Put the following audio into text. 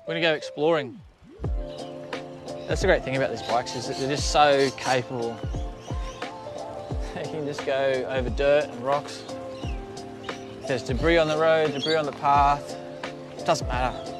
We're gonna go exploring. That's the great thing about these bikes, is that they're just so capable. You can just go over dirt and rocks. If there's debris on the road, debris on the path, it doesn't matter.